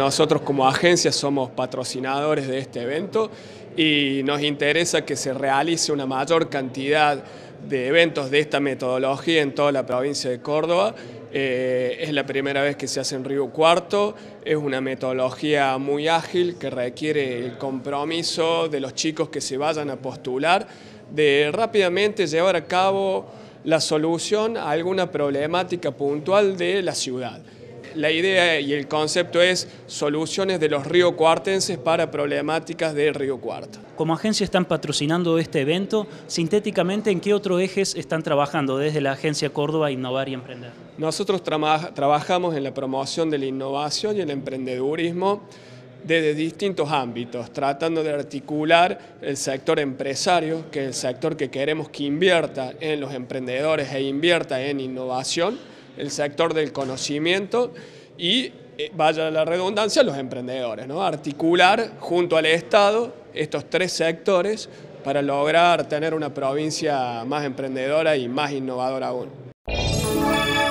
Nosotros como agencia somos patrocinadores de este evento y nos interesa que se realice una mayor cantidad de eventos de esta metodología en toda la provincia de Córdoba. Es la primera vez que se hace en Río Cuarto, es una metodología muy ágil que requiere el compromiso de los chicos que se vayan a postular, de rápidamente llevar a cabo la solución a alguna problemática puntual de la ciudad. La idea y el concepto es soluciones de los riocuartenses para problemáticas de Río Cuarto. Como agencia están patrocinando este evento. Sintéticamente, ¿en qué otros ejes están trabajando desde la agencia Córdoba Innovar y Emprender? Nosotros trabajamos en la promoción de la innovación y el emprendedurismo desde distintos ámbitos, tratando de articular el sector empresario, que es el sector que queremos que invierta en los emprendedores e invierta en innovación, el sector del conocimiento y, vaya la redundancia, los emprendedores, ¿no? Articular junto al Estado estos tres sectores para lograr tener una provincia más emprendedora y más innovadora aún.